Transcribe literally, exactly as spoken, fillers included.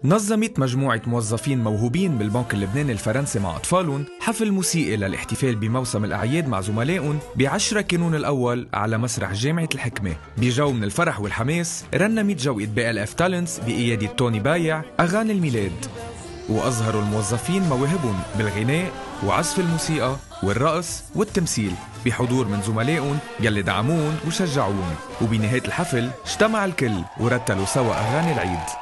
نظمت مجموعة موظفين موهوبين بالبنك اللبناني الفرنسي مع أطفالهم حفل موسيقي للاحتفال بموسم الأعياد مع زملائهم بعشرة كانون الأول على مسرح جامعة الحكمة. بجو من الفرح والحماس رنمت جوقة بي إل إف تالنتس بقيادة توني بايع أغاني الميلاد، وأظهروا الموظفين مواهبهم بالغناء وعزف الموسيقى والرقص والتمثيل بحضور من زملائهم يلي دعمون وشجعون. وبنهاية الحفل اجتمع الكل ورتلوا سوا أغاني العيد.